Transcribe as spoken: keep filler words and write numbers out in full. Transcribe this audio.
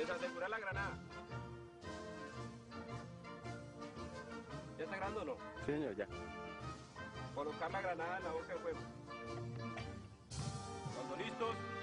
Desasegurar la granada. ¿Ya está grabando o no? Sí, señor, ya. Colocar la granada en la boca del fuego. Cuando listos,